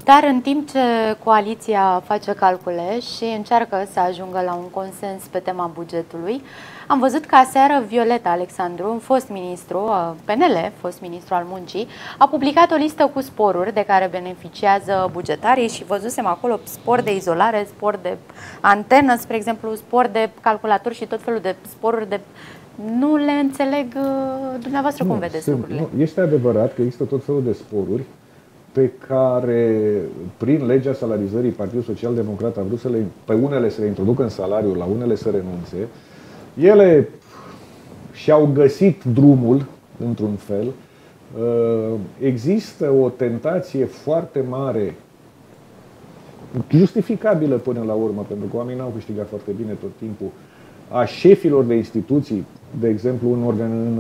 Dar în timp ce coaliția face calcule și încearcă să ajungă la un consens pe tema bugetului, am văzut că aseară Violeta Alexandru, fost ministru, PNL, fost ministru al muncii, a publicat o listă cu sporuri de care beneficiază bugetarii și văzusem acolo spor de izolare, spor de antenă, spre exemplu, spor de calculator și tot felul de sporuri de... Nu le înțeleg dumneavoastră cum vedeți lucrurile. Este adevărat că există tot felul de sporuri pe care, prin legea salarizării, Partidul Social Democrat a vrut pe unele să le introducă în salariu, la unele să renunțe. Ele și-au găsit drumul, într-un fel. Există o tentație foarte mare, justificabilă până la urmă, pentru că oamenii n-au câștigat foarte bine tot timpul, a șefilor de instituții, de exemplu în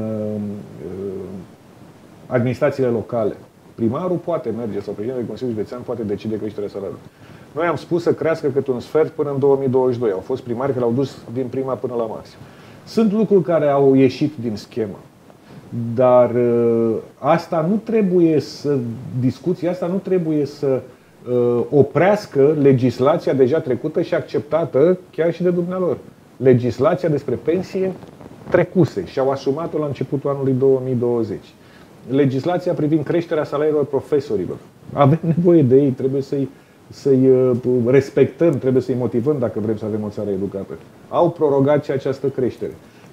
administrațiile locale. Primarul poate merge, sau președintele de Consiliul Județean poate decide creșterea salariului. Noi am spus să crească cât un sfert până în 2022. Au fost primari care l-au dus din prima până la maxim. Sunt lucruri care au ieșit din schemă. Dar asta nu trebuie să, discuția asta nu trebuie să oprească legislația deja trecută și acceptată chiar și de dumnealor. Legislația despre pensie trecuse și au asumat-o la începutul anului 2020. Legislația privind creșterea salariilor profesorilor. Avem nevoie de ei, trebuie să-i respectăm, trebuie să-i motivăm dacă vrem să avem o țară educată. Au prorogat și această creștere.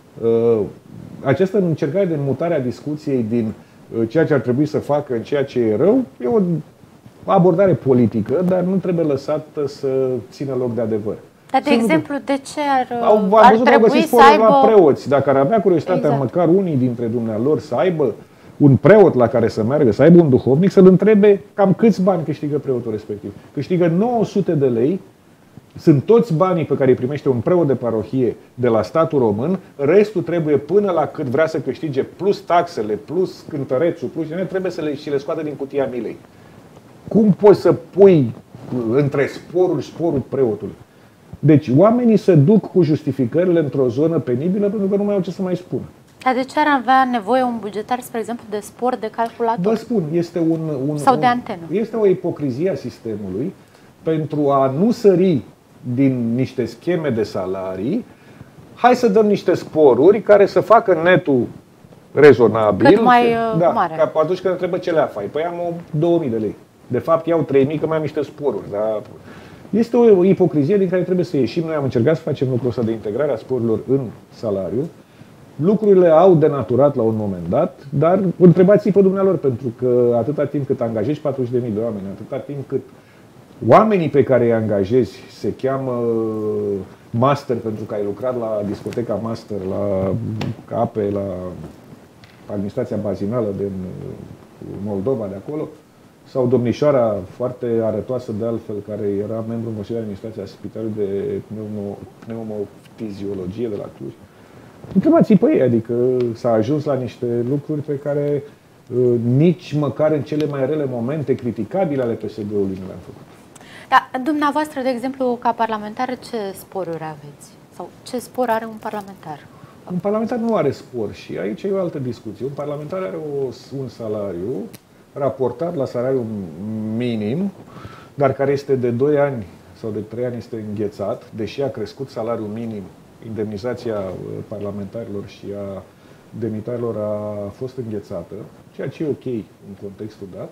Această încercare de mutare a discuției din ceea ce ar trebui să facă în ceea ce e rău, e o abordare politică, dar nu trebuie lăsată să țină loc de adevăr. Dar, de exemplu, de ce ar trebui să aibă... la preoți. Dacă ar avea curiozitatea, măcar unii dintre dumnealor să aibă un preot la care să meargă, să aibă un duhovnic, să-l întrebe cam câți bani câștigă preotul respectiv. Câștigă 900 de lei, sunt toți banii pe care îi primește un preot de parohie de la statul român, restul trebuie până la cât vrea să câștige, plus taxele, plus cântărețul, plus trebuie să le scoată din cutia milei. Cum poți să pui între sporul preotului? Deci oamenii se duc cu justificările într-o zonă penibilă pentru că nu mai au ce să mai spună. Dar de ce ar avea nevoie un bugetar, spre exemplu, de spor de calculator? Vă spun, este sau de antenă. Este o ipocrizie a sistemului pentru a nu sări din niște scheme de salarii. Hai să dăm niște sporuri care să facă netul rezonabil. Cât mai mare. Ca atunci când trebuie ce le fai. Păi am 2000 de lei. De fapt iau 3000 că mai am niște sporuri. Dar este o ipocrizie din care trebuie să ieșim. Noi am încercat să facem lucrul ăsta de integrare a sporurilor în salariu. Lucrurile au denaturat la un moment dat, dar întrebați-i pe dumnealor, pentru că atâta timp cât angajezi 40.000 de oameni, atâta timp cât oamenii pe care îi angajezi se cheamă master pentru că ai lucrat la discoteca Master, la APE, la administrația bazinală din Moldova de acolo, sau domnișoara foarte arătoasă de altfel, care era membru în Consiliul de Administrație a Spitalului de Pneumofiziologie de la Cluj. Întrebați-i pe ei, adică s-a ajuns la niște lucruri pe care nici măcar în cele mai rele momente criticabile ale PSD-ului nu le-am făcut. Da, dumneavoastră, de exemplu, ca parlamentar, ce sporuri aveți? Sau ce spor are un parlamentar? Un parlamentar nu are spor și aici e o altă discuție. Un parlamentar are un salariu raportat la salariul minim, dar care este de 2 ani sau de 3 ani este înghețat, deși a crescut salariul minim. Indemnizația parlamentarilor și a demnitarilor a fost înghețată, ceea ce e ok în contextul dat,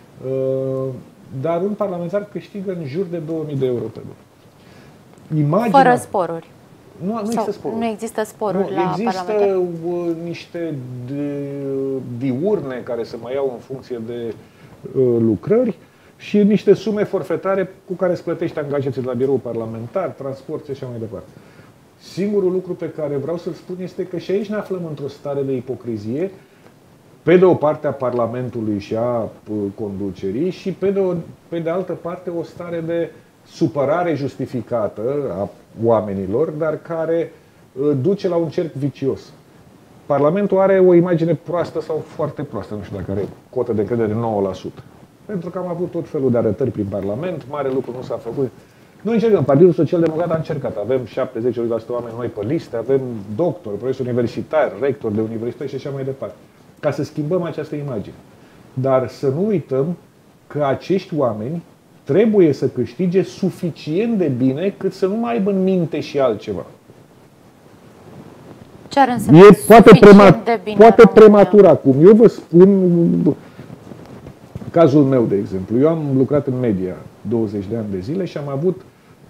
dar un parlamentar câștigă în jur de 2000 de euro pe lună. Fără sporuri. Nu există sporuri. Nu există sporuri la parlamentar? Există niște diurne care se mai iau în funcție de lucrări și niște sume forfetare cu care îți plătești angajații de la biroul parlamentar, transport și așa mai departe. Singurul lucru pe care vreau să-l spun este că și aici ne aflăm într-o stare de ipocrizie, pe de o parte a Parlamentului și a conducerii și pe de altă parte o stare de supărare justificată a oamenilor, dar care duce la un cerc vicios. Parlamentul are o imagine proastă sau foarte proastă, nu știu dacă are cotă de încredere de 9%. Pentru că am avut tot felul de arătări prin Parlament, mare lucru nu s-a făcut. Noi încercăm, Partidul Social Democrat a încercat, avem 70-80% oameni noi pe liste, avem doctori, profesori universitari, rectori de universități și așa mai departe, ca să schimbăm această imagine. Dar să nu uităm că acești oameni trebuie să câștige suficient de bine cât să nu mai aibă în minte și altceva. Ce ar însemna E poate prematur acum. Eu vă spun cazul meu, de exemplu. Eu am lucrat în media 20 de ani de zile și am avut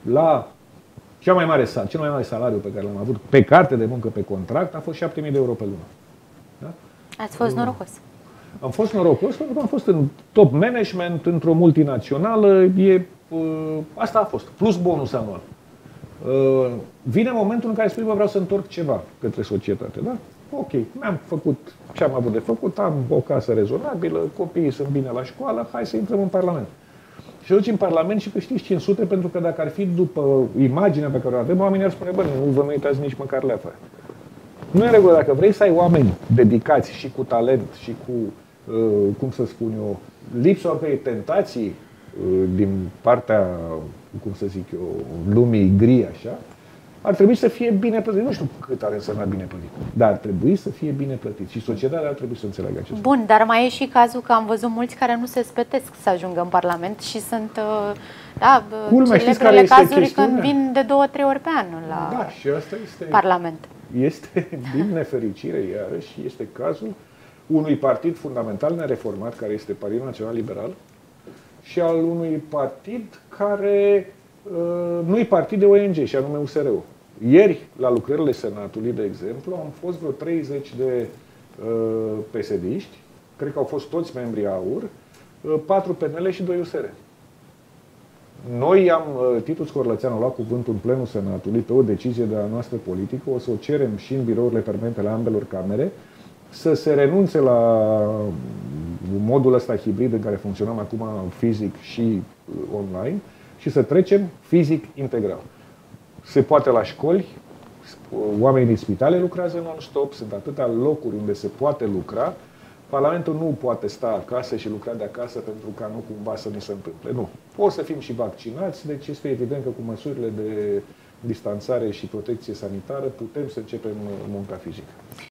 cel mai mare salariu pe care l-am avut pe carte de muncă, pe contract, a fost 7.000 de euro pe lună. Da? Ați fost norocos. Am fost norocos pentru că am fost în top management, într-o multinațională, asta a fost, plus bonus anual. Vine momentul în care spui, vreau să întorc ceva către societate, da? Ok, mi-am făcut ce am avut de făcut, am o casă rezonabilă, copiii sunt bine la școală, hai să intrăm în Parlament. Și duci în Parlament și câștigi 500, pentru că dacă ar fi după imaginea pe care o avem, oamenii ar spune, nu vă meritați nici măcar leafă. Nu e în regulă. Dacă vrei să ai oameni dedicați și cu talent și cu, cum să spun eu, lipsa oricărei tentații din partea, cum să zic eu, lumii gri, așa, ar trebui să fie bine plătit. Nu știu cât ar însemna bine plătit, dar ar trebui să fie bine plătit. Și societatea ar trebui să înțeleagă acest lucru. Bun, dar mai e și cazul că am văzut mulți care nu se spătesc să ajungă în Parlament și sunt celebrele cazuri când vin de 2-3 ori pe an la și asta este, Parlament. Este, din nefericire, iarăși, este cazul unui partid fundamental nereformat, care este Partidul Național Liberal, și al unui partid care nu e partid de ONG, și anume USR-ul. Ieri, la lucrările Senatului, de exemplu, am fost vreo 30 de PSD-iști, cred că au fost toți membrii AUR, 4 PNL și 2 USR. Noi Titu Scorlățeanu a luat cuvântul în plenul Senatului pe o decizie de a noastră politică, o să o cerem și în birourile permanente ale ambelor camere, să se renunțe la modul ăsta hibrid în care funcționăm acum fizic și online și să trecem fizic integral. Se poate la școli, oamenii din spitale lucrează non-stop, sunt atâtea locuri unde se poate lucra. Parlamentul nu poate sta acasă și lucra de acasă pentru ca nu cumva să ne se întâmple. Nu. O să fim și vaccinați, deci este evident că cu măsurile de distanțare și protecție sanitară putem să începem munca fizică.